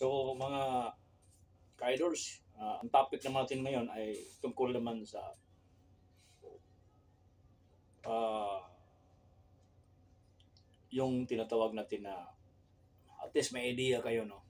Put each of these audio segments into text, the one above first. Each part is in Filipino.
So mga ka-idols, ang topic naman natin ngayon ay tungkol naman sa yung tinatawag natin na at least may idea kayo, no?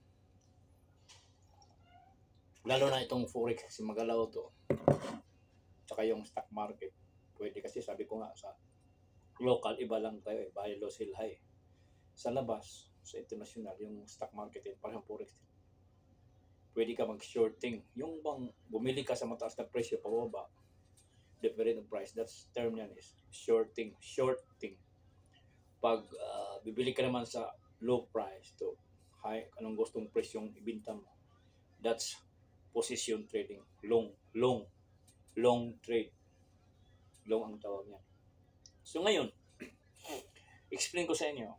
Lalo na itong forex kasi magalaw to. Tsaka yung stock market. Pwede kasi sabi ko nga sa local iba lang tayo buy low sell high. Sa labas, sa international, yung stock market din, parang forex din. Pwede ka mag-shorting. Yung bang bumili ka sa mataas na presyo pababa, different price, that's term yan is shorting. Shorting. Pag bibili ka naman sa low price to high, anong gustong presyong ibinta mo, that's position trading. Long trade. Long ang tawag niya. So ngayon, explain ko sa inyo,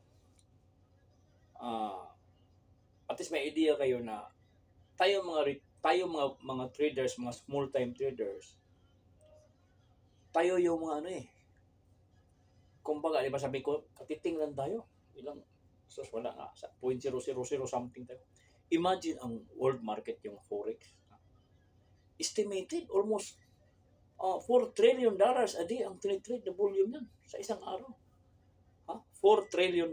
at least may idea kayo na tayo mga traders, mga small time traders, tayo yung mga kumbaga, di ba sabi ko, katiting lang tayo. Ilang, wala nga, sa 0.000 something tayo. Imagine ang world market, yung forex. Estimated almost $4 trillion a day ang tinitrade na volume yan sa isang araw. $4 trillion.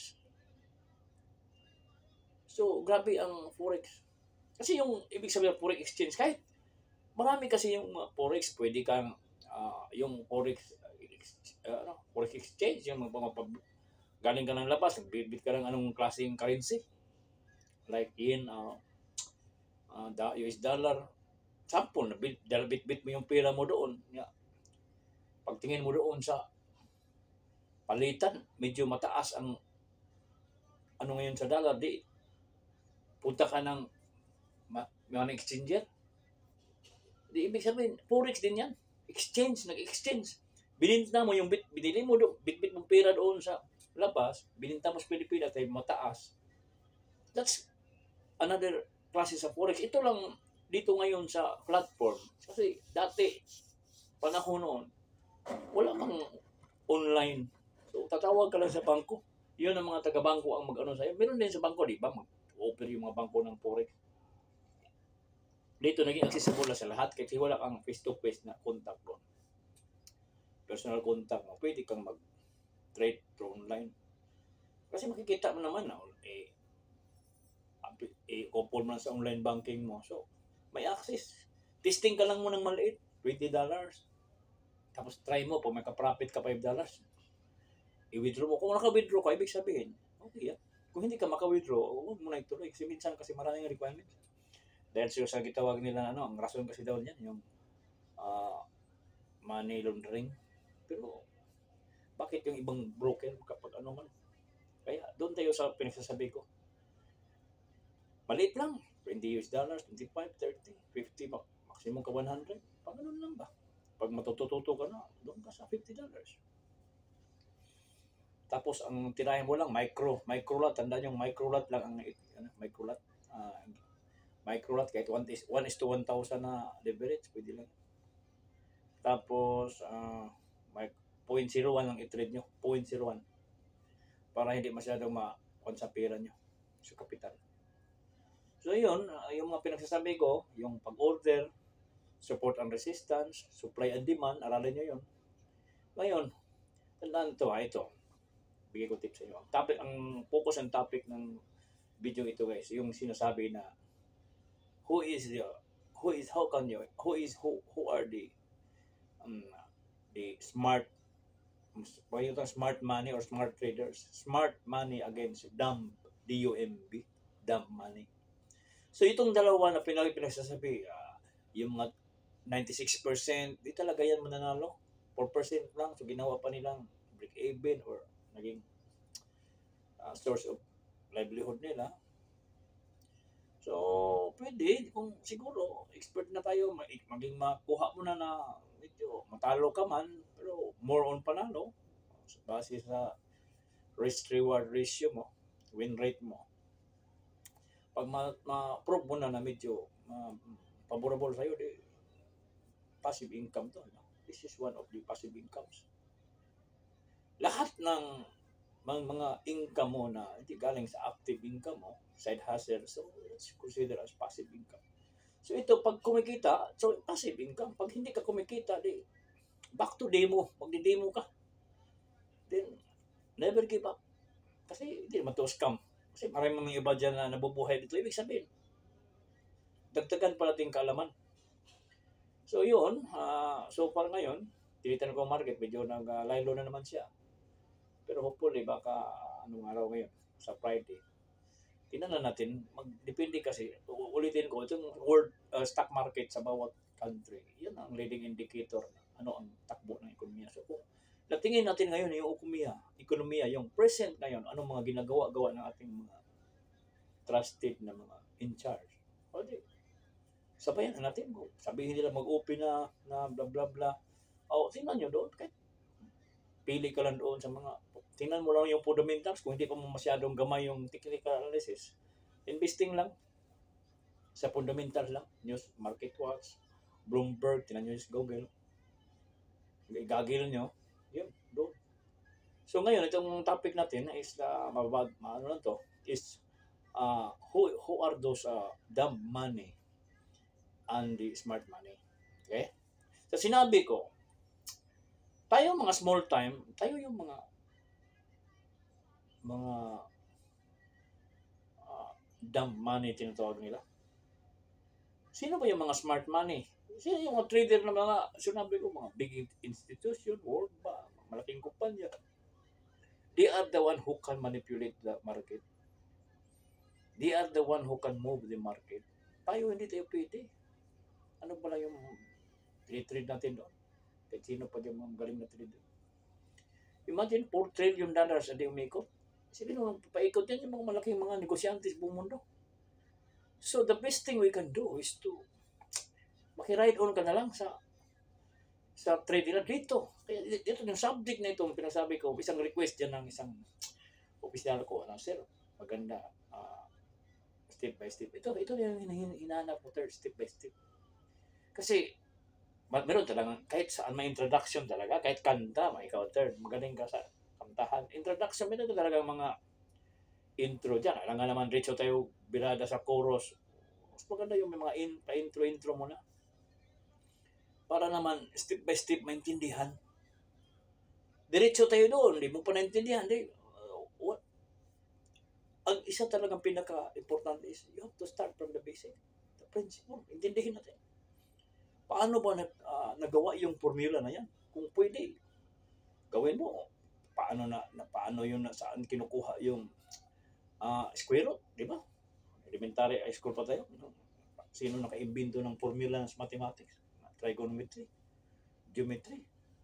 So, grabe ang forex. Kasi yung ibig sabihin ng forex exchange, kahit marami kasi yung forex, pwede kang yung forex exchange, yung galing ka ng labas, nagbibit ka ng anong klaseng currency. Like yen, US dollar, sample, bit mo yung pera mo doon. Pagtingin mo doon sa palitan, medyo mataas ang ano ngayon sa dollar, di punta ka ng mga exchanger. Di ibig sabihin, forex din yan. Exchange, nag-exchange. Bininta mo yung binili mo doon, bit mong pera doon sa labas, bininta mo sa Pilipinas ay mataas. That's another klase sa forex. Ito lang dito ngayon sa platform. Kasi dati, panahon noon, wala kang online. So, tatawag ka lang sa bangko. Yun ang mga taga-bangko ang mag-ano sa'yo. Meron din sa bangko, di ba? Mag-offer yung mga bangko ng forex. Dito naging accessible sa lahat kasi wala kang face-to-face na contact doon. Personal contact mo, pwede kang mag-trade through online. Kasi makikita mo naman na couple mo sa online banking mo. So, may access. Testing ka lang mo ng maliit, $20. Tapos try mo, kung may ka-profit ka $5, i-withdraw mo. Kung naka-withdraw ka, ibig sabihin, okay yan. Kung hindi ka maka-withdraw, huwag mo na ituloy. Kasi minsan kasi maraming requirements. Dahil sa gitawag nila, ang rason kasi daw niyan, yung money laundering. Pero, bakit yung ibang broker kapag ano man? Kaya, doon tayo sa pinagsasabi ko. Maliit lang. $20, $25, $30, $50, maximum ka $100. Pag ano lang ba? Pag matututo ka na, doon ka sa $50. Tapos, ang tirahin mo lang, micro-lot. Tandaan yung micro-lot lang ang micro-lot. Micro-lot, kahit 1:1,000 na leverage, pwede lang. Tapos, 0.01 lang i-trade nyo. 0.01. Para hindi masyadong sa pera nyo. Sa kapital. So, yun, yung mga pinagsasabi ko, yung pag-order, support and resistance, supply and demand, aralin nyo yun. Ngayon, tandaan ito. Bigay ko tips sa inyo. Ang focus and topic ng video ito, guys, yung sinasabi na who are the smart money or smart traders. Smart money against dumb, D-U-M-B, dumb money. So itong dalawa na pinagsasabi, yung mga 96%, di talaga yan mananalo. 4% lang, so ginawa pa nilang break-even or naging source of livelihood nila. So, pwede, kung siguro, expert na tayo, maging makuha mo na medyo matalo ka man, pero more on panalo, base sa risk-reward ratio mo, win rate mo. Pag ma-prove mo na medyo favorable sa'yo, passive income to. This is one of the passive incomes. Lahat ng mga income mo na hindi galing sa active income mo, side hustle, so let's consider as passive income. So ito, pag kumikita, so passive income. Pag hindi ka kumikita, di back to demo. Magdi-demo ka. Then, never give up. Kasi hindi naman to scam. Kasi maraming mga iba dyan na nabubuhay dito. Ibig sabihin, dagdagan pa natin kaalaman. So yun, so far ngayon, tinitan ko ang market, medyo nag-line low na naman siya. Pero hopefully, baka anong araw ngayon, sa Friday, tingnan natin, depende kasi, ulitin ko, itong world stock market sa bawat country, yan ang leading indicator na ano ang takbo ng ekonomiya. So kung natingin natin ngayon yung ekonomiya, yung present ngayon, anong mga ginagawa-gawa ng ating mga trusted na mga in charge. O di, sabayan na natin kung sabihin nila mag-open na bla bla bla. O, tingnan nyo doon, kahit pili ka lang doon sa mga, tingnan mo lang yung fundamentals, kung hindi pa masyadong gamay yung technical analysis, investing lang sa fundamentals lang, news, market watch, Bloomberg, tingnan nyo yung Google, gagil nyo, yun, doon. So ngayon, itong topic natin is who are those dumb money and the smart money. Okay? So sinabi ko, tayo mga small time, tayo yung mga dumb money tinatawag nila. Sino ba yung mga smart money? Sino yung mga trader na mga, sinabi ko, mga big institution, World Bank, malaking kumpanya. They are the one who can manipulate the market. They are the one who can move the market. Tayo hindi tayo pwede. Ano ba lang yung trade natin doon? Kahit sino pa yung mga galing na trader. Imagine, $4 trillion hindi umikot. Sige nung paikot yan yung mga malaking mga negosyante sa buong mundo. So the best thing we can do is to maki-ride on ka na lang sa trade nila dito. Kaya dito yung subject na itong pinasabi ko, isang request dyan ng isang opisyal ko, sir, maganda, step by step. Ito yung hinahanap mo, step by step. Kasi meron talagang, kahit saan may introduction talaga, kahit kanta, may ikaw third, magaling ka sa kantahan. Introduction, meron talagang mga intro dyan. Alam nga naman, diretso tayo birada sa chorus. Mas maganda yung mga pa-intro mo na. Para naman, step by step, maintindihan. Diretso tayo doon, hindi mo pa naintindihan. Ang isa talagang pinaka-importante is, you have to start from the basic. The principle. Intindihin natin. Paano ba nagawa yung formula na yan? Kung pwede, gawin mo. Paano yun, saan kinukuha yung square root, di ba? Elementary high school pa tayo. Sino naka-imbento ng formula sa mathematics? Trigonometry, geometry.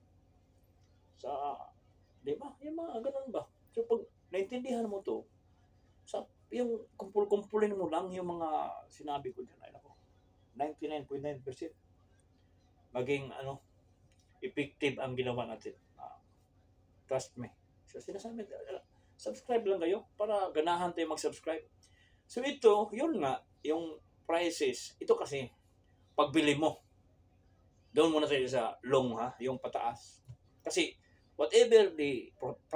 Di ba? Yung mga ganun ba? So pag naintindihan mo to, yung kumpul-kumpulin mo lang yung mga sinabi ko dyan, 99.9%. Maging effective ang ginawa natin. Trust me. So sinasabi, subscribe lang kayo para ganahan tayo mag-subscribe. So ito, yun nga, yung prices, ito kasi, pagbili mo, doon muna tayo sa long yung pataas. Kasi whatever the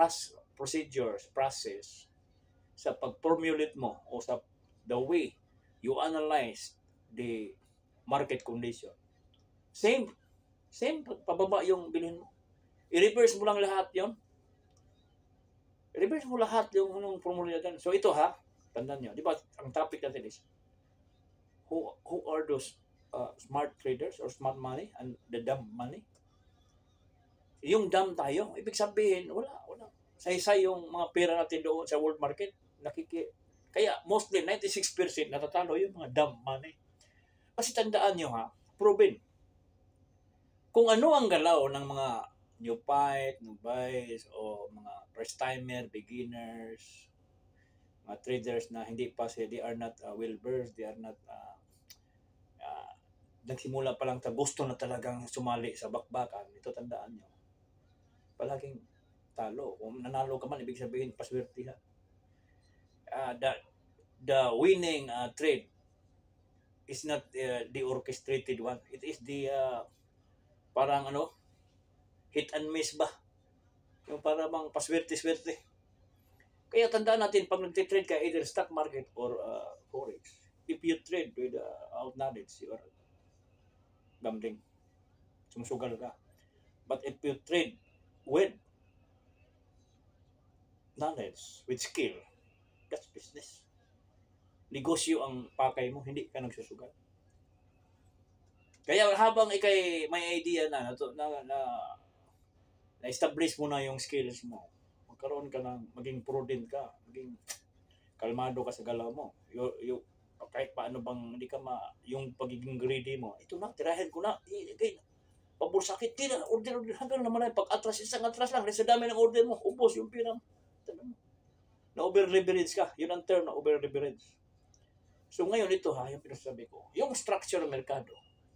process, sa pag-formulate mo o sa the way you analyze the market condition, Same pababa yung bilhin mo. I-reverse mo lang lahat yon. I-reverse mo lahat yung formula natin. So ito tandaan nyo. Di ba, ang topic natin is, who are those smart traders or smart money and the dumb money? Yung dumb tayo, ibig sabihin, wala. Say yung mga pera natin doon sa world market, kaya mostly 96% natatalo yung mga dumb money. Kasi tandaan nyo proven. Kung ano ang galaw ng mga newbies o mga first-timer, beginners, mga traders na hindi pa they are not well-versed, they are not nagsimula pa lang gusto na talagang sumali sa bakbakan, ito tandaan nyo, palaging talo. Kung nanalo ka man, ibig sabihin paswerte the winning trade is not the orchestrated one. It is the parang hit and miss ba? Yung parang paswerte-swerte. Kaya tandaan natin, pag nagtitrade ka either stock market or forex, if you trade with out knowledge, you are gambling. Sumusugal ka. But if you trade with knowledge, with skill, that's business. Negosyo ang pakay mo, hindi ka nagsusugal. Kaya habang ikay may idea na na-establish mo na yung skills mo, magkaroon ka ng, maging prudent ka, maging kalmado ka sa galaw mo. Kahit paano bang hindi ka yung pagiging greedy mo, ito na, tirahin ko na, pabursakit, tira, order, hanggang naman ay pag-atras, isang atras lang, sa dami ng order mo, ubos yung pira mo. Na over-leverage ka, yun ang term na over-leverage. So ngayon ito yung pinasabi ko, yung structure ng merkado,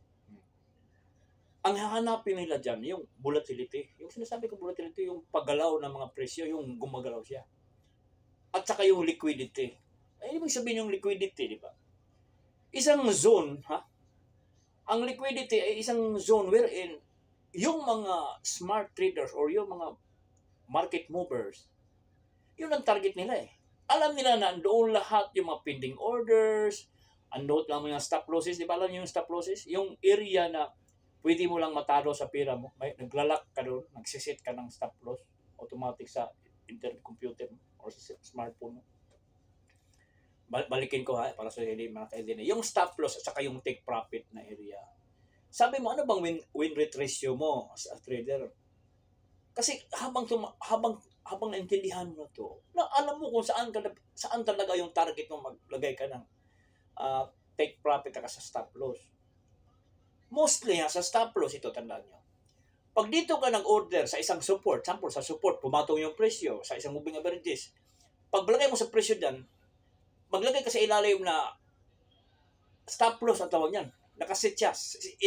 ang hahanapin nila dyan, yung volatility. Yung sinasabi ko volatility, yung paggalaw ng mga presyo, yung gumagalaw siya. At saka yung liquidity. Ay, ibig sabihin yung liquidity, di ba? Isang zone, ang liquidity ay isang zone wherein yung mga smart traders or yung mga market movers, yun ang target nila eh. Alam nila na doon lahat yung mga pending orders, andoon lang yung stop losses, di ba alam yung stop losses? Yung area na pwede mo lang matalo sa pira mo. May naglalak ka doon, nagsiset ka ng stop loss automatic sa internet computer mo or sa smartphone mo. Balikin ko para sa hindi makakaidin. Yung stop loss at saka yung take profit na area. Sabi mo, ano bang win rate ratio mo as a trader? Kasi habang naintindihan mo to, na alam mo kung saan talaga yung target mo maglagay ka ng take profit at sa stop loss. Mostly sa stop loss, ito tandaan nyo. Pag dito ka nag-order sa isang support, sample sa support, pumatong yung presyo sa isang moving averages. Pag balagay mo sa presyo dyan, maglagay ka sa ilalim na stop loss ang tawag yan. Nakaset siya.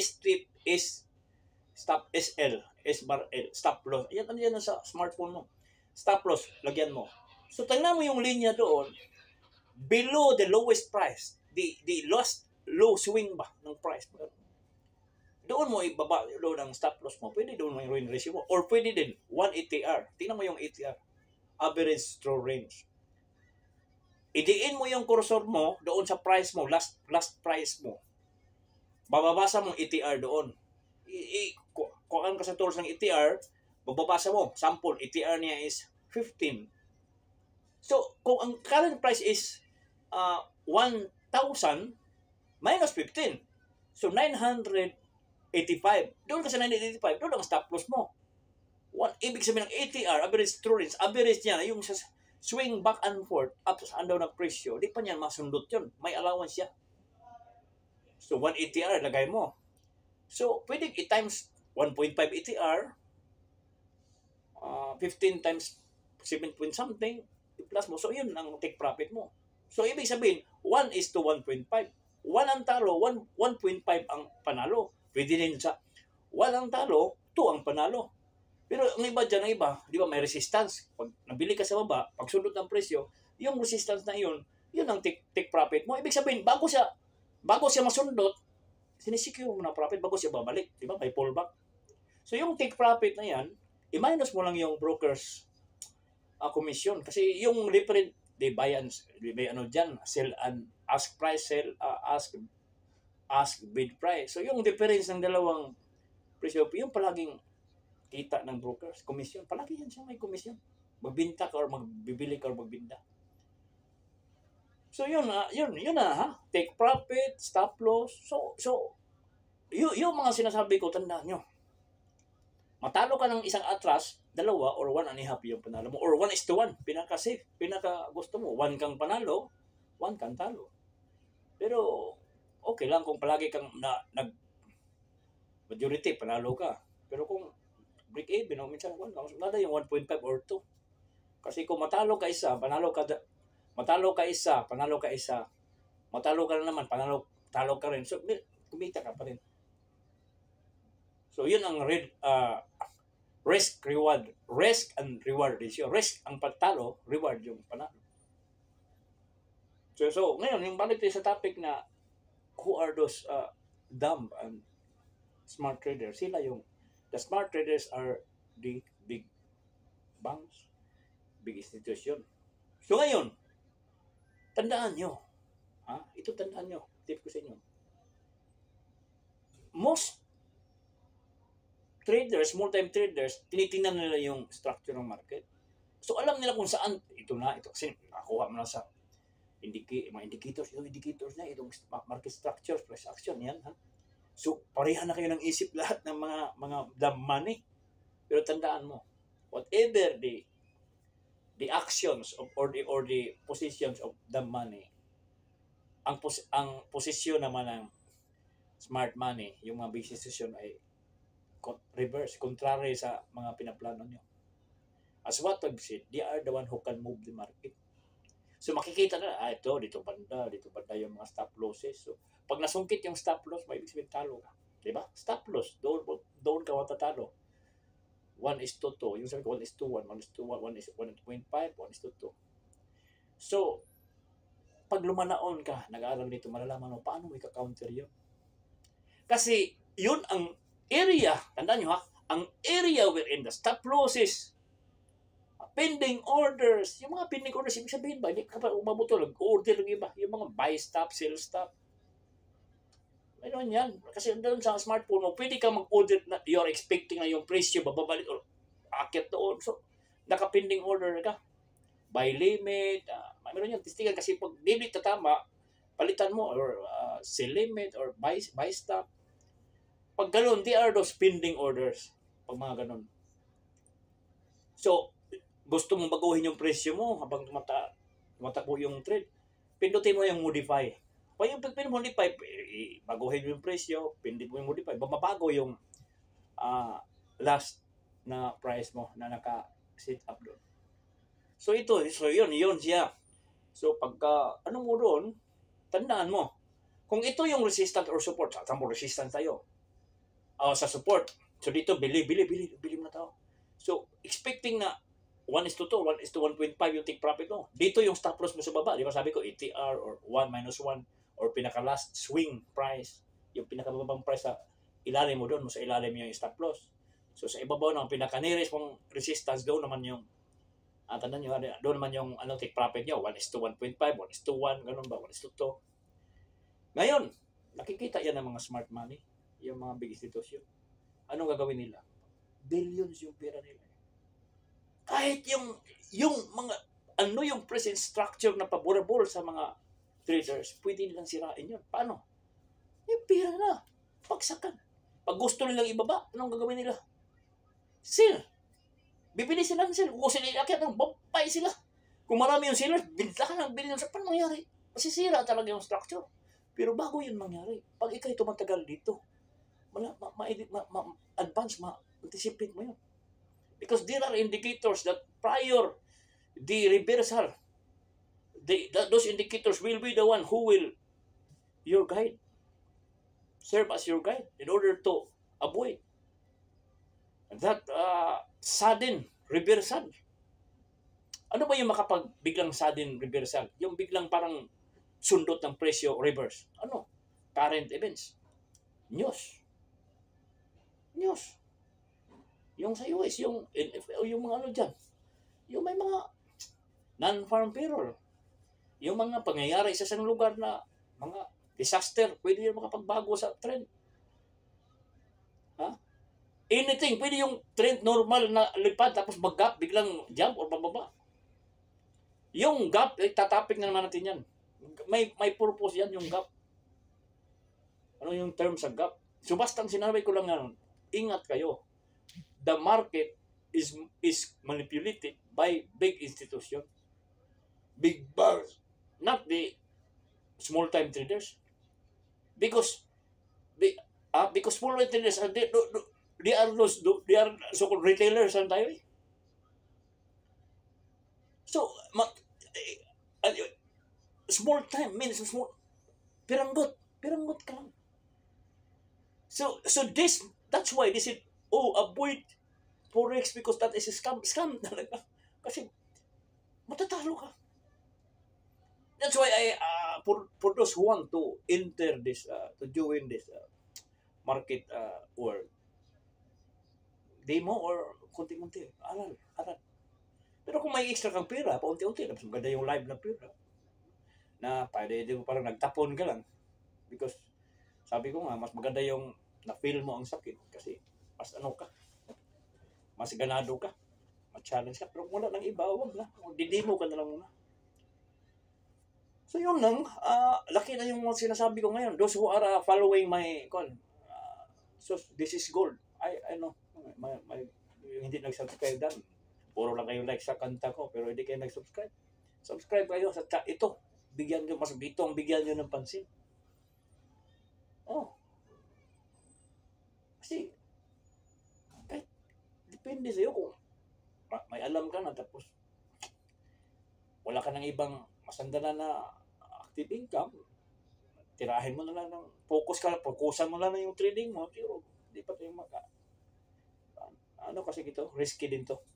Stop SL, S bar L, stop loss. Yan sa smartphone mo. Stop loss, lagyan mo. So tingnan mo yung linya doon, below the lowest price, the lowest low swing ba ng price. Doon mo ibaba doon ang stop loss mo. Pwede doon mo yung win ratio mo. Or pwede din, 1 ATR. Tingnan mo yung ATR. Average throw range. Idiin mo yung cursor mo doon sa price mo, last price mo. Bababasa mo ATR doon. Kuhaan ka sa tools ng ATR, bababasa mo. Sample, ATR niya is 15. So, kung ang current price is 1,000 minus 15. So, 985. Doon ka sa 985, doon ang stop loss mo. Ibig sabihin ng ATR, average true range, average niya, yung sa swing back and forth, up and down ng presyo, di pa niyan masundot yun. May allowance siya. So, 1 ATR, lagay mo. So, pwede i-times 1.5 ATR, 15 times 7 point something, plus mo. So, yun ang take profit mo. So, ibig sabihin, 1 is to 1.5. 1 ang talo, 1.5 ang panalo. Pwede din sa 1 ang talo, 2 ang panalo. Pero ang iba dyan, di ba, may resistance. Pag nabili ka sa baba, pag sundot ng presyo, yung resistance na yun ang take profit mo. Ibig sabihin, bago siya masundot, sinisecure mo na profit bago siya babalik. Di ba? May pullback. So yung take profit na yan, i-minus mo lang yung broker's commission. Kasi yung different, they buy dyan, sell and ask price, sell, ask bid price. So yung difference ng dalawang presyo, yung palaging kita ng brokers, commission. Palagi yan siya may commission. Magbinta ka or magbibili ka or magbinta. So yun na, take profit, stop loss. So yung mga sinasabi ko, tandaan nyo. Matalo ka ng isang atras, 2 or 1.5 yung panalo mo. Or 1:1, pinaka-safe, pinaka-gusto mo. 1 kang panalo, 1 kang talo. Pero okay lang kung palagi kang majority, panalo ka. Pero kung break even, minsan nada yung 1.5 or 2. Kasi kung matalo ka isa, panalo ka na naman, talo ka rin. So, kumita ka pa rin. So, yun ang risk and reward ratio. Risk ang pagtalo, reward yung panalo. So ngayon, yung balik tayo sa topic na who are those dumb and smart traders? The smart traders are the big banks, big institution. So ngayon, tandaan nyo, ito tandaan nyo, tip ko sa inyo. Most traders, small-time traders, tinitingnan nila yung structure ng market. So alam nila kung saan, ito kasi nakuha mo na sa mga indicators, itong indicators na, itong market structure, price action, yan. So pareha na kayo ng isip lahat ng mga dumb money. Pero tandaan mo, whatever the actions or the positions of dumb money, ang posisyon naman ng smart money, yung mga business decision ay reverse, contrary sa mga pinaplano nyo. As what I've said, they are the one who can move the market. So makikita na, dito banda yung mga stop losses. So pag nasungkit yung stop loss, may ibig sabihin talo ka. Diba? Stop loss, doon ka matatalo. 1:2. Yung sabi ko, 1:1, 1:1, 1:1.5, 1:2. So, pag lumanaon ka, nag-aaral nito, malalaman mo paano mo ika-counter yun. Kasi yun ang area, tandaan nyo ang area wherein the stop losses, pending orders, yung mga pending orders, ibig sabihin ba, hindi ka pa umabot order ng iba, yung mga buy stop, sell stop. Mayroon yan. Kasi doon sa smartphone mo, pwede ka mag-order na you're expecting na yung presyo, bababalik o akit doon. So, naka-pending order ka. Buy limit, mayroon yan. Tistigan kasi pag limit na tama, palitan mo or sell limit or buy stop. Pag ganoon, they are those pending orders. Pag mga ganoon. So, gusto mong baguhin yung presyo mo habang tumatakbo yung trade. Pindutin mo yung modify. Pag yung modify, baguhin mo yung presyo, pindit mo yung modify, babago yung last na price mo na naka-sit up doon. So yun siya. So pagka, ano mo doon, tandaan mo, kung ito yung resistance or support, saan mo resistance tayo? Sa support. So dito, bili mo na tao. So, expecting na 1:2, 1:1.5 yung take profit mo. Dito yung stop loss mo sa baba. Di ba sabi ko, ATR or 1-1 or pinaka-last swing price. Yung pinaka-babang price sa ilalim mo doon, sa ilalim yung stop loss. So sa ibabaw ng pinaka-nearest mong resistance, doon naman yung tandaan nyo, doon naman yung take profit nyo, 1:1.5, 1:1, ganun ba, 1:2. Ngayon, nakikita yan ng mga smart money, yung mga big institution. Anong gagawin nila? Billions yung pera nila. Kahit yung mga, yung present structure na favorable sa mga traders, pwede nilang sirain yun. Paano? Yung pera na, pagsakan. Pag gusto nilang ibaba, anong gagawin nila? Sell. Bibili sila ng sell. Kung sila iakyat, babay sila. Kung marami yung sellers, bintahan ng billions. Paano mangyari? Masisira talaga yung structure. Pero bago yun mangyari, pag ikaw'y tumatagal dito, ma-advance, ma-anticipate mo yun. Because there are indicators that prior the reversal, those indicators will be the one who will serve as your guide in order to avoid that sudden reversal. Ano ba yung biglang sudden reversal? Yung biglang parang sundot ng presyo reverse. Ano? Current events. News. Yung sa US, yung mga dyan. Yung may mga non-farm payroll. Yung mga pangyayari sa isang lugar na mga disaster, pwede yung makapagbago sa trend. Anything, pwede yung trend normal na lipad tapos mag-gap, biglang jump or bababa. Yung gap, tatapik na naman natin yan. May purpose yan yung gap. Ano yung term sa gap? So basta sinabi ko lang yan, ingat kayo. The market is manipulated by big institution, big bars, not the small-time traders. Because small-time traders they are so-called retailers ang tayo eh. So small time means small piranggot ka lang. So that's why they said, avoid Forex because that is a scam talaga. Kasi matatalo ka. That's why for those who want to enter this, to join this market world, demo or konti-konti, aral. Pero kung may extra kang pera, paunti-unti, mas maganda yung live na pera. Na pwede mo parang nagtapon ka lang. Because sabi ko nga, mas maganda yung na-feel mo ang sakit kasi mas ano ka, mas ganado ka, mas challenge ka. Pero kung wala nang iba, wag na. Didimo ka na lang muna. So yun lang, laki na yung mga sinasabi ko ngayon. Those who are following my so this is gold. I know, yung hindi nag-subscribe dan. Puro lang kayo like sa kanta ko, pero hindi kayo nag-subscribe. Subscribe kayo sa ito. Bigyan nyo, mas ito ang bigyan nyo ng pansin. Oh. Kasi, kahit, depende sa'yo kung may alam ka na, tapos wala ka ng ibang masandala na active income, tirahin mo na lang ng fokusan mo lang yung trading mo, pero hindi pa tayo ano kasi ito, risky din to.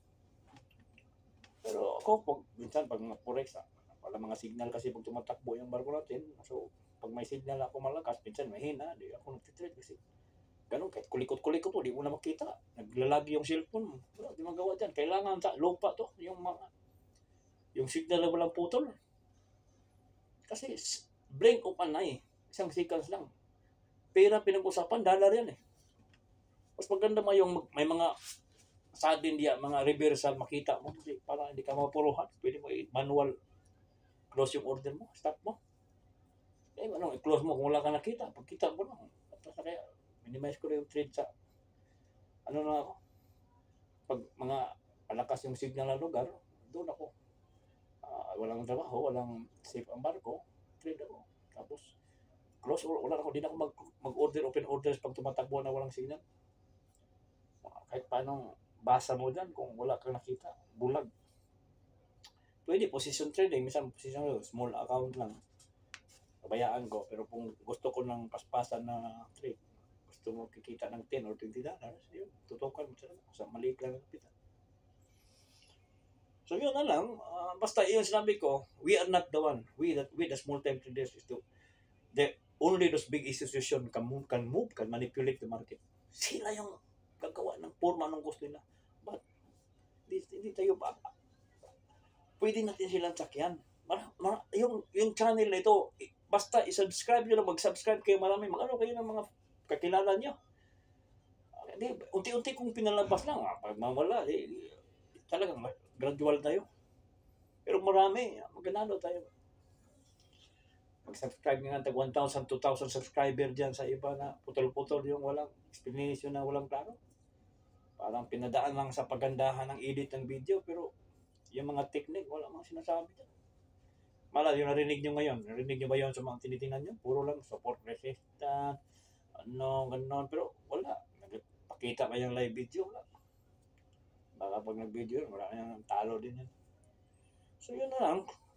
Pero ako, minsan pag mga forex, wala mga signal kasi pag tumatakbo yung barko natin, so pag may signal ako malakas, minsan mahina, di ako nagtitrade kasi ganun, kahit kulikot-kulikot to, di mo na makita, naglalagi yung cellphone mo, wala, di magawa dyan, kailangan sa lupa to, yung signal na walang putol. Kasi blink of an eye, isang seconds lang. Pera pinag-usapan, dollar yan eh. Mas maganda mo yung may mga sudden diya, mga reversal makita mo. Para hindi ka mapuruhan. Pwede mo manual close yung order mo, stop mo. Eh, i-close mo kung wala ka nakita. Pagkita mo lang. Kaya minimize ko na yung trade sa ano na ako. Pag mga malakas yung signal na lugar, doon ako. Walang trabaho, walang safe ang barko, trade ako. Tapos, close, wala ako, din ako mag-order, open orders pag tumatakbo na walang signal. Kahit paano, basa mo dyan kung wala kang nakita, bulag. Pwede, position trading, minsan position small account lang. Kabayaan ko, pero kung gusto ko ng paspasan na trade, gusto mo kikita ng $10 or $20, yun, tutukan mo sa maliit lang ang pita. So yun na lang, basta yun sinabi ko, we are not the one. We the small time traders is only those big institutions can manipulate the market. Sila yung gagawa ng forma ng gusto nila. But hindi tayo ba? Pwede natin silang sakyan. Yung channel na ito, basta i-subscribe nyo lang, mag-subscribe kayo marami, mag-ano kayo ng mga kakilala nyo. Unti-unti kung pinalabas lang, pag mawala, talagang gradual tayo. Pero marami, magandang tayo. Mag-subscribe nga tag 1,000, 2,000 subscriber dyan sa iba na putol-putol yung walang explanation na walang klaro. Parang pinadaan lang sa pagandahan ng edit ng video, pero yung mga technique, wala mang sinasabi dyan. Mala, yung narinig nyo ngayon, narinig nyo ba yun sa mga tinitingnan nyo? Puro lang support resistant, ganon, pero wala. Pakita ba yung live video? Wala. Baka pag nag-video, wala nang talo din yan. So yun na lang.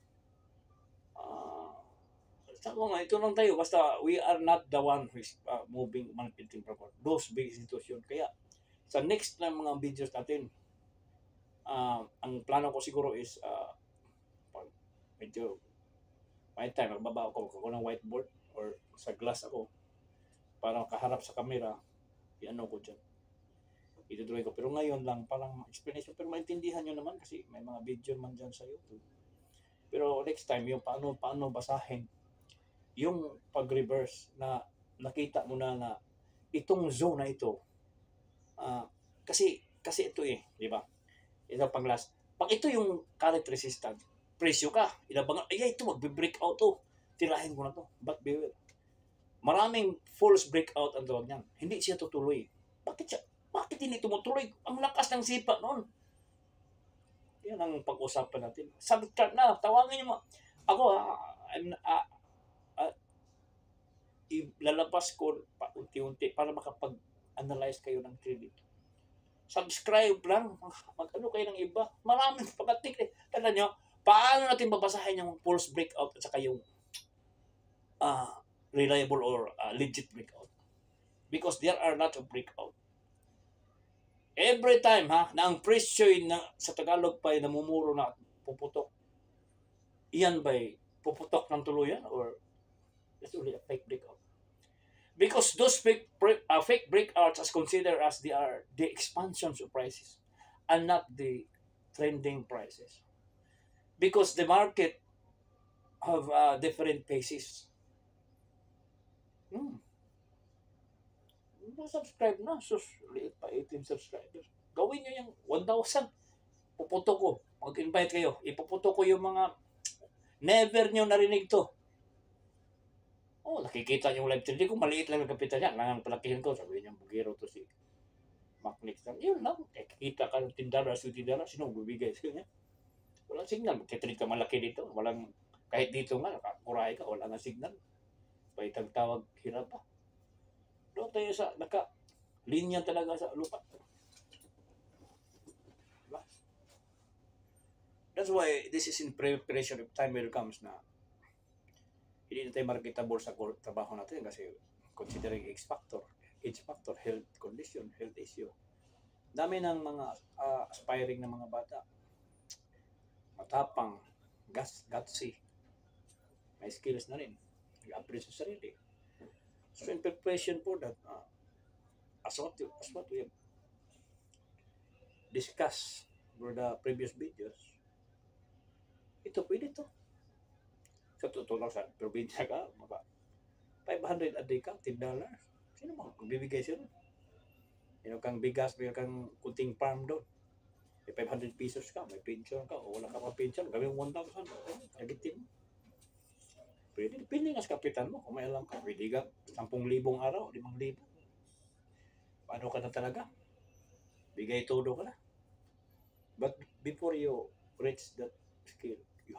Sabi nga, ito lang tayo. Basta we are not the one who is moving, manipulating proper. Those big institutions. Kaya sa next na mga videos natin, ang plano ko siguro is pag medyo may time, magbaba ako ng whiteboard or sa glass ako para kaharap sa camera, i-ano ko dyan. Itudrawing ko. Pero ngayon lang, parang explanation. Pero maintindihan nyo naman kasi may mga video man dyan sa YouTube. Pero next time, yung paano basahin, yung pag-reverse na nakita mo na itong zone na ito, kasi ito di ba? Ito pang last. Pag ito yung current resistance, presyo ka, ilabang, ito magbe-break out to. Tirahin ko na to. But beware. Maraming false breakout ang tawag niyan. Hindi siya tutuloy. Bakit hindi tumutuloy? Ang lakas ng sipa noon. Yan ang pag-usapan natin. Subtract na. Tawagin niyo mo. Ako, lalabas ko unti-unti para makapag-analyze kayo ng trading. Subscribe lang. Mag-ano kayo ng iba. Maraming pagkatik. Tanda nyo, paano natin babasahin yung false breakout at saka yung reliable or legit breakout? Because there are not a breakout. Every time na ang presyo na sa Tagalog pa ay namumuro na puputok, iyan ba'y puputok ng tuluyan or it's only a fake breakout? Because those fake breakouts as considered as they are the expansions of prices and not the trending prices. Because the market have different paces. Subscribe na. Sus, liit pa 18 subscribers. Gawin nyo yung 1,000. Puputo ko. Mag-invite kayo. Ipuputo ko yung mga never nyo narinig to. Oh, nakikita nyo yung live stream. Hindi ko maliit lang ang kapitan niya. Langang palakihin ko. Sabi niya, bugiro to si Macnix. Yun lang. Kikita ka ng tindara, tindara. Sino bibigay sa kanya? Walang signal. Magtitreat ka malaki dito. Walang, kahit dito nga, nakakuray ka. Wala nga signal. Baitang tawag, hirap pa. Doon tayo sa, linya talaga sa lupa. Diba? That's why this is in preparation if time will comes na hindi na tayo marketable sa trabaho natin kasi considering age factor, health condition, health issue. Dami ng mga aspiring na mga bata. Matapang, gutsy. May skills na rin. Nag-appreciate sa sarili. So in preparation for that, as what we have discussed for the previous videos, ito pwede to. Sa totoo lang sa probinsya ka, maka 500 a day ka, $10. Sino mo? Bibigay siya nun. Meron kang bigas, meron kang kunting farm doon. May 500 pesos ka, may pension ka, o wala ka pa pension, gawin 1,000. Tagitin mo. Pwede, depende nga sa kapitan mo. Kung may alam ka, pwede ka 10,000 araw, 5,000. Paano ka na talaga? Bigay todo ka na. But before you reach that skill, you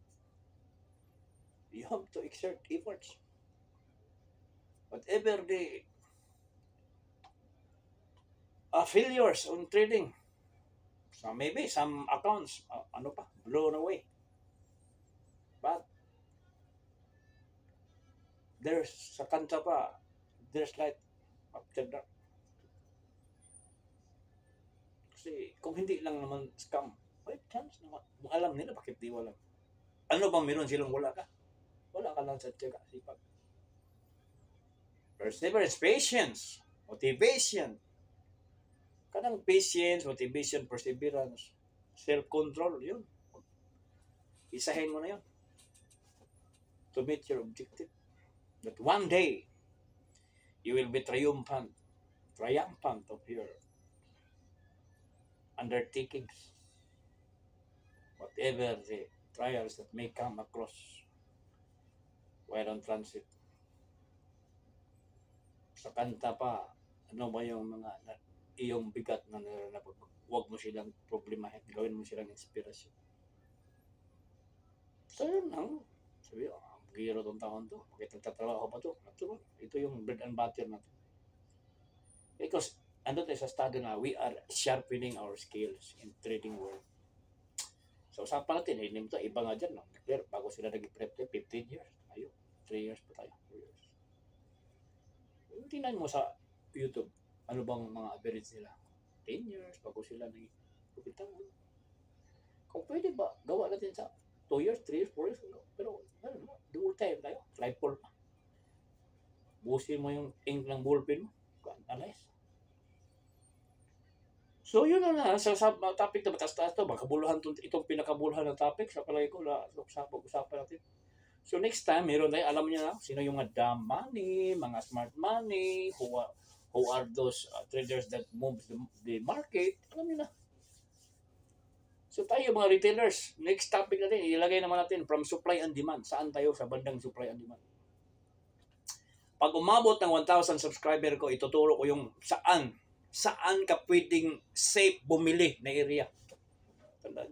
have to exert efforts. Whatever the failures on trading, so maybe some accounts, blown away. But there's sa kanta pa, there's light after dark. Kasi kung hindi lang naman scam, may chance naman. Alam nila bakit di wala. Ano bang meron silang wala ka? Wala ka lang sa tiyaga, sipag. Perseverance, patience, motivation. Kanang patience, motivation, perseverance, self-control, yun. Isahin mo na yun. To meet your objective. That one day, you will be triumphant of your undertakings. Whatever the trials that may come across while on transit. Sa kanta pa, ano ba yung mga iyong bigat na naranapag? Huwag mo silang problemahin, gawin mo silang inspirasyon. So yun lang. Sabi, giro tong taon to. Bakit nagtatrabaho pa to? Ito yung bread and butter natin. Because, tayo sa study na, we are sharpening our skills in trading world. So, usapan natin, hindi ito, iba nga dyan, no? Declare, bago sila nag-prep 15 years. Ayun, 3 years pa tayo, 4 years. Tingnan mo sa YouTube, ano bang mga average nila? 10 years, bago sila nag-pupitan. Kung pwede ba, gawa natin sa 2 years, 3 years, 4 years, pero, dual time tayo, tripod pa. Busin mo yung ink ng ballpen mo, analyze. So yun na sa topic na batas-taas to, itong pinakabuluhan ng topic, sa palagi ko sa pag-usapan natin. So next time, meron tayo, alam niyo na, sino yung mga dumb money, mga smart money, who are those traders that moves the market, alam niyo na. So tayo mga retailers, next topic natin, ilagay naman natin from supply and demand. Saan tayo sa bandang supply and demand? Pag umabot ng 1,000 subscriber ko, ituturo ko yung saan ka pwedeng safe bumili na area. Tandaan.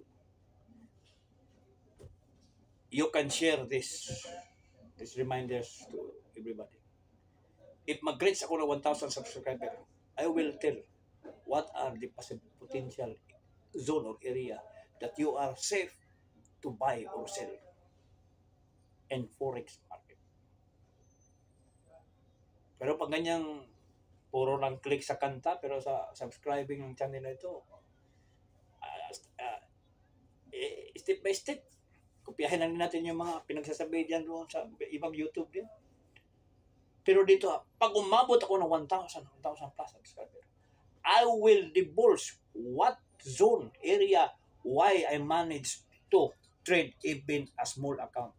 You can share these reminders to everybody. If mag-reach ako ng 1,000 subscriber, I will tell what are the potential zone or area that you are safe to buy or sell in forex market. Pero pag ganyang puro lang click sa kanta, pero sa subscribing ng channel na ito, step by step, kopyahin lang natin yung mga pinagsasabi diyan doon sa ibang YouTube din. Pero dito, pag umabot ako ng 1,000 plus subscriber, I will divulge what zone, area, why I managed to trade even a small account.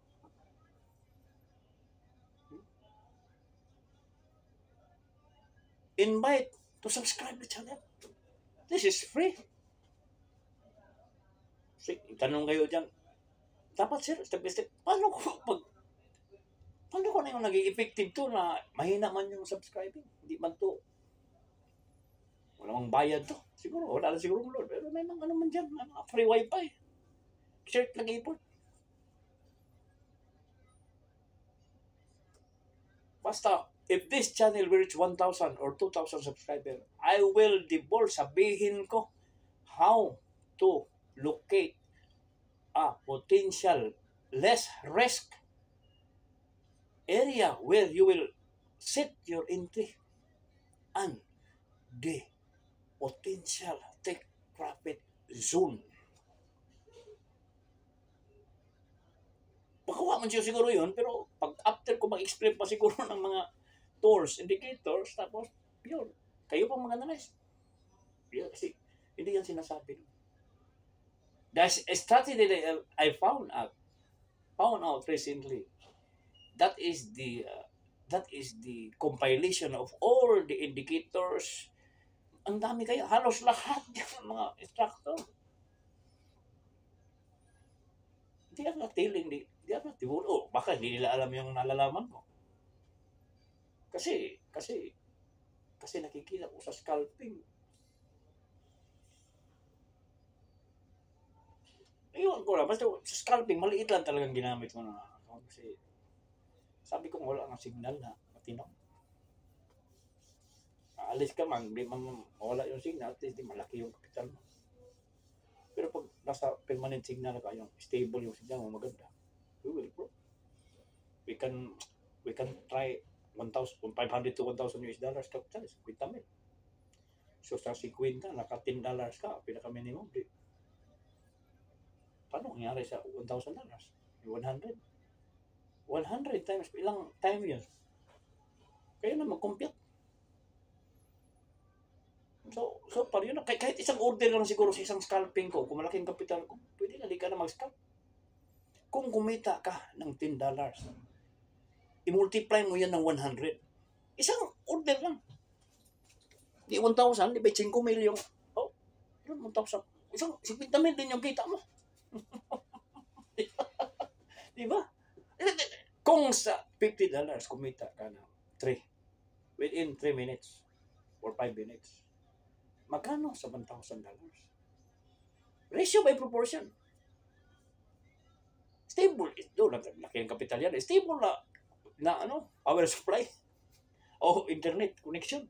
Invite to subscribe the channel. This is free. Tanong kayo dyan, dapat sir, step by step, paano ko na yung naging effective to na mahina man yung subscribing? Hindi man to, wala mang bayad to. Siguro, wala na siguro load. Pero may mga ano man dyan, mga free wifi. Shirt lang ipon. Basta, if this channel will reach 1,000 or 2,000 subscribers, I will divulge, sabihin ko how to locate a potential less risk area where you will set your entry and the potential take profit zone. Pagkawa man siya siguro yun, pero pag after ko mag-explain pa siguro ng mga tools, indicators, tapos yun, kayo pang mga analyze. Kasi hindi yan sinasabi. That's a strategy that I found out recently. That is the compilation of all the indicators. Ang dami kayo, halos lahat yung mga instructor. Hindi ako natiling, hindi ako natibulo. Baka hindi nila alam yung nalalaman ko. Kasi nakikita ko sa scalping. Ayun ko lang, basta sa scalping, maliit lang talagang ginamit ko na account. Kasi sabi ko wala nga signal na matino. Alis ka man, di man wala yung signal, at least di malaki yung kapital mo. Pero pag nasa permanent signal ka, yung stable yung signal mo, maganda. We will pro. We can try 1,500 to 1,000 US dollars capital, 50 mil. So sa 50, naka $10 ka, pinaka minimum. Di. Paano nangyari sa $1,000? 100 times, ilang time yun? Kaya na mag-compute. So para yun, kahit isang order lang siguro sa isang scalping ko, kung malaking kapital ko, pwede na di ka na mag-scalp. Kung kumita ka ng $10, i-multiply mo yan ng 100. Isang order lang. Di 1,000, di ba 5 million? Oh, 1,000. Isang 50 mil din yung kita mo. Diba? Kung sa $50 kumita ka ng 3 within 3 minutes or 5 minutes, magkano sa $1,000? Ratio by proportion. Stable. Ito, laki ang kapital yan. Stable na power supply o internet connection.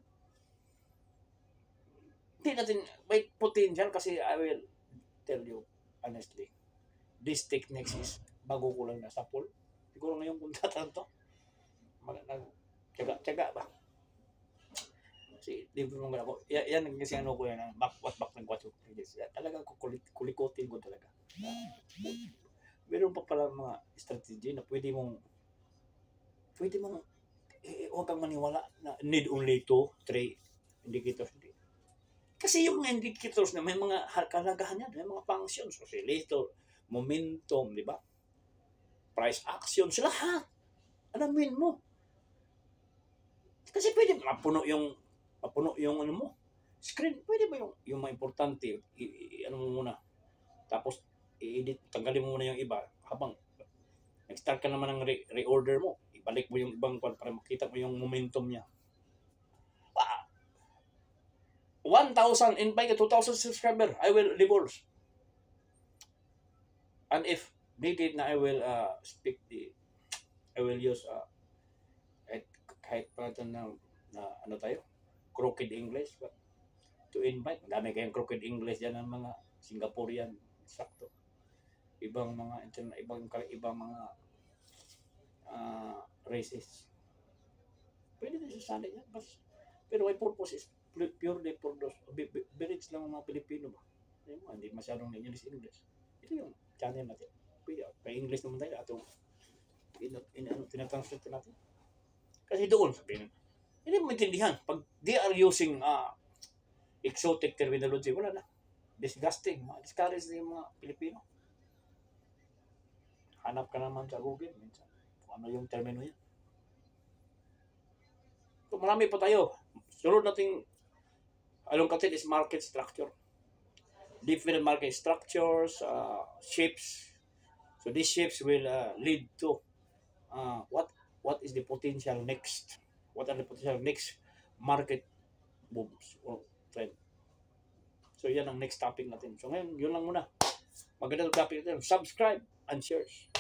Hindi natin, may potential kasi I will tell you honestly, this techniques is bago ko lang nasa pool. Siguro ngayon kung tatanto, tiyaga ba? Kasi libre naman ako. Yan kasi ano ko yan, back ng 4 pages. Talaga kulikutin ko talaga. Meron pa pala mga strategy na pwede mong huwag kang maniwala na need only 2, 3 indicators. Kasi yung mga indicators na may mga kalagahan yan, may mga functions, oscillator, momentum, di ba? Price actions, lahat. Alamin mo. Kasi pwede mapuno yung ano mo, screen. Pwede ba yung mga importante, ano mo muna. Tapos, i-edit, tanggalin mo muna yung iba. Habang nag-start ka naman ng reorder mo, ibalik mo yung ibang para makita mo yung momentum niya. 1,000 invite 2,000 subscriber, I will divulge. And if needed na I will I will use kahit pala na ano tayo, crooked English, but to invite, dami kayong crooked English dyan ng mga Singaporean, sakto. Ibang mga ibang mga races. Pwede na sasali yan, pero my purpose is purely for those beliefs lang ng mga Pilipino ba? Hindi masyadong English. Ito yung channel natin. Pwede, pa-English naman tayo atong tinatranslate natin. Kasi doon, sabihin, hindi mo maintindihan. Pag they are using exotic terminology, wala na. disgusting. Discourage na yung mga Pilipino. Hanap ka naman sa Google minsan kung ano yung termino yan. So, marami pa tayo. Sunod nating alungkatin is market structure. Different market structures, shapes. So these shapes will lead to what is the potential next? What are the potential next market moves or trend? So yan ang next topic natin. So ngayon, yun lang muna. Magandang topic natin. Subscribe and share.